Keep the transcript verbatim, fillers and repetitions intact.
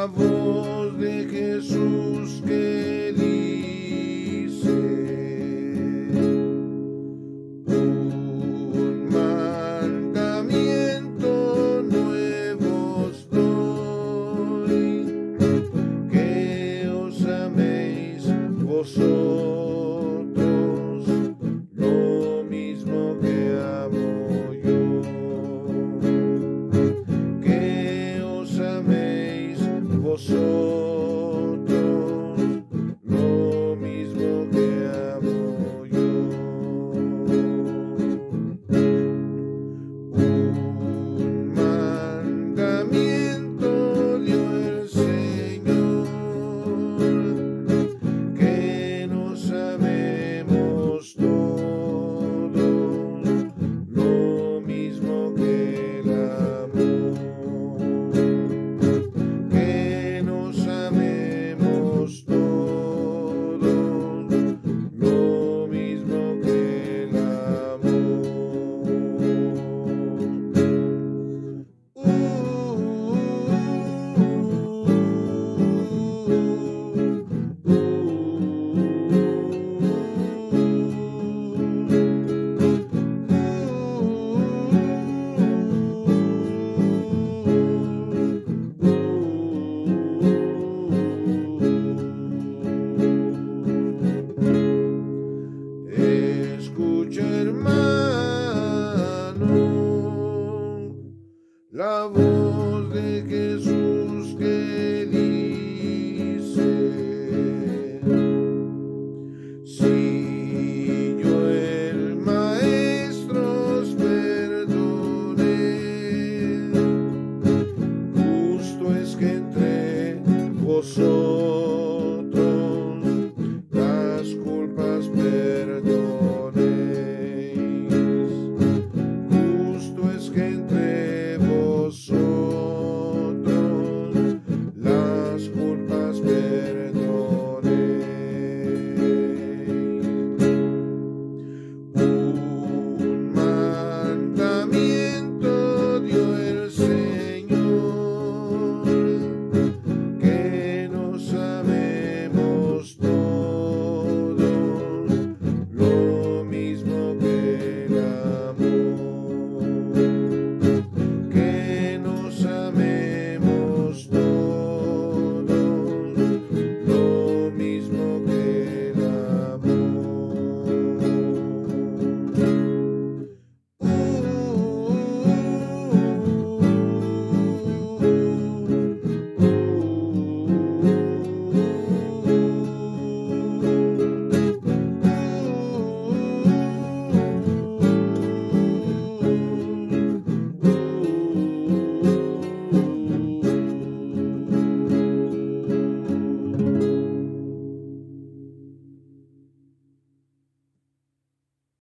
la voz de Jesús que dice: un mandamiento nuevo os doy, que os améis vosotros lo mismo que amo yo, que os améis vosotros lo mismo que amo yo. Un mandamiento dio el Señor, que nos amemos todos lo mismo que el amor, que nos amemos todos lo mismo que el amor. Uh, Escucha, hermano, la voz de que